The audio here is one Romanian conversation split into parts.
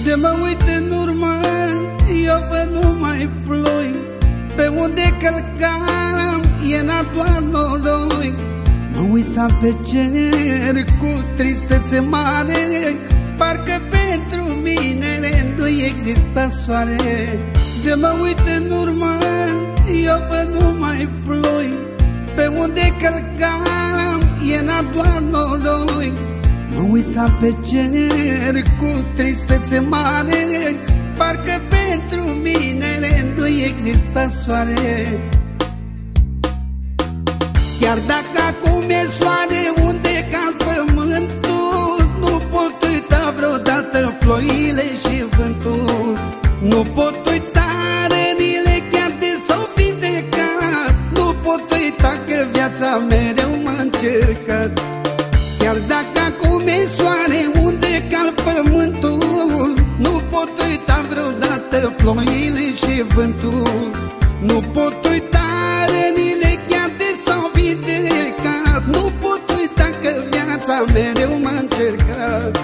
De mă uit în urmă, eu văd numai ploi. Pe unde călcam, era doar noroi. Mă uitam pe cer cu tristețe mare, parcă pentru mine nu exista soare. De mă uit în urmă, eu văd numai ploi. Pe unde călcam, era doar noroi. Mă uitam pe cer cu tristețe mare, parcă pentru mine nu exista soare. Chiar dacă acum e soare unde cal pământul, nu pot uita vreodată ploile și vântul. Nu pot uita rănile chiar de s-au vindecat. Nu pot uita că viața mereu m-a încercat. Chiar dacă acum e soare unde cal pământul, nu pot uita vreodată ploile și vântul. Nu pot uita rănile chiar de s-au vindecat. Nu pot uita că viața mereu m-a încercat.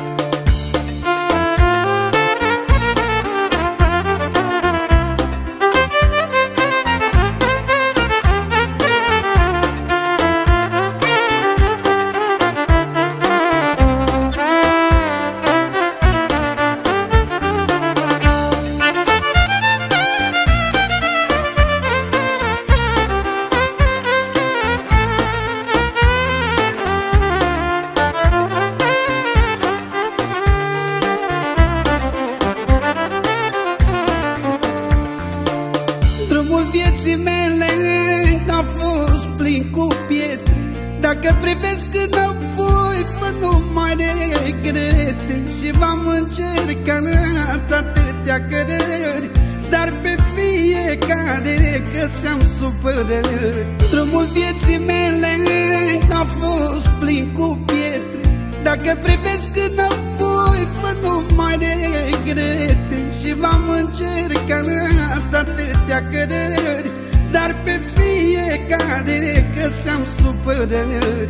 Drumul vieții mele a fost plin cu pietre. Dacă privesc înapoi, fă numai regrete. Și v-am încercat atâtea cărări, dar pe fiecare găseam supărări. Drumul vieții mele a fost plin cu pietre. Dacă privesc înapoi, fă numai regrete. Și v-am încercat atâtea cărări, dar pe fiecare găseam supărări.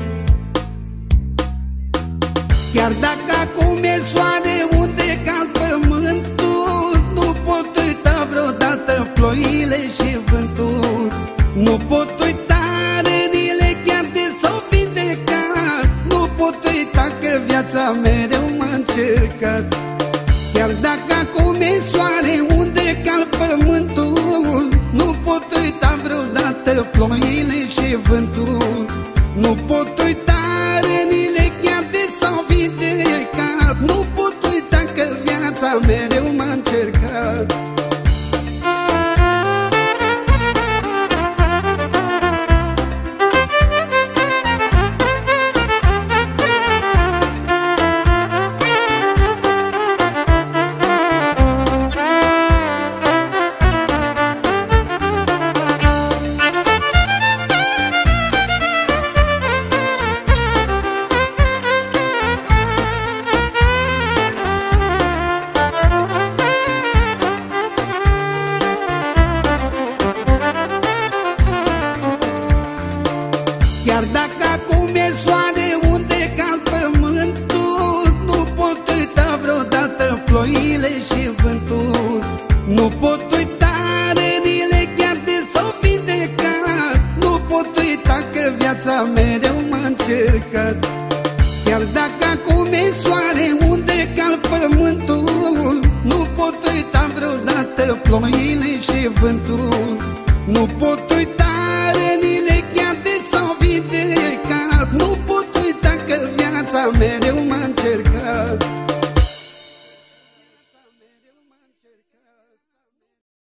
Chiar dacă acum e soare unde cal pământul, nu pot uita vreodată ploile și vântul. Nu pot uita rănile chiar de s-au vindecat. Nu pot uita că viața mereu m-a încercat. Chiar dacă acum e soare unde cal pământul, nu pot uita vreodată ploile și vântul. Nu pot uita rănile chiar de s-au vindecat. Nu pot uita că viața mereu m-a încercat. Chiar dacă acum e soare unde cal pământul, nu pot uita vreodată ploile și vântul. Nu pot uita rănile chiar de s-au vindecat. Nu pot uita că viața mereu m-a încercat. Chiar dacă acum e soare unde cal pământul, nu pot uita vreodată ploile și vântul. Nu pot uita rănile chiar de s-au vindecat. Nu pot uita că viața mereu m-a încercat.